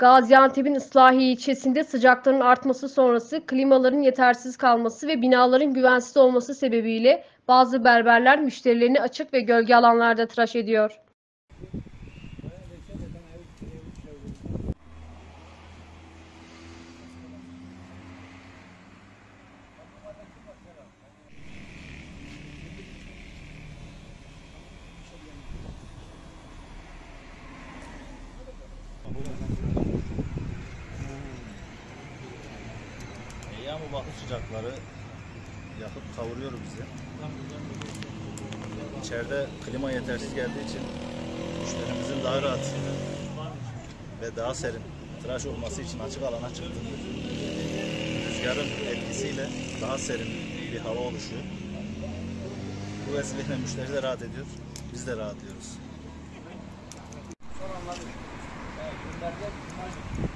Gaziantep'in Islahiye ilçesinde sıcakların artması sonrası klimaların yetersiz kalması ve binaların güvensiz olması sebebiyle bazı berberler müşterilerini açık ve gölge alanlarda tıraş ediyor. Yağmur bakı sıcakları yakıp kavuruyor bizi. İçeride klima yetersiz geldiği için müşterimizin daha rahat ve daha serin tıraş olması için açık alana çıktık. Rüzgarın etkisiyle daha serin bir hava oluşuyor. Bu vesileyle müşteri de rahat ediyor, biz de rahatlıyoruz.